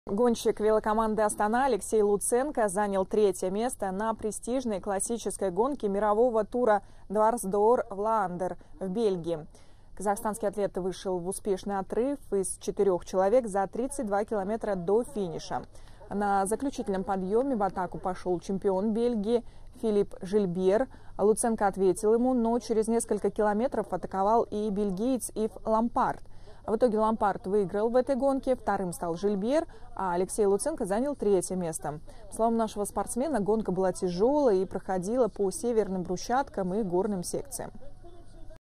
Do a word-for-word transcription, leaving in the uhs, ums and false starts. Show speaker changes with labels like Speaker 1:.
Speaker 1: Гонщик велокоманды «Астана» Алексей Луценко занял третье место на престижной классической гонке мирового тура Дварс доор Влаандер в Бельгии. Казахстанский атлет вышел в успешный отрыв из четырех человек за тридцать два километра до финиша. На заключительном подъеме в атаку пошел чемпион Бельгии Филипп Жильбер. Луценко ответил ему, но через несколько километров атаковал и бельгиец Ив Лампарт. В итоге Лампарт выиграл в этой гонке, вторым стал Жильбер, а Алексей Луценко занял третье место. По словам нашего спортсмена, гонка была тяжелой и проходила по северным брусчаткам и горным секциям.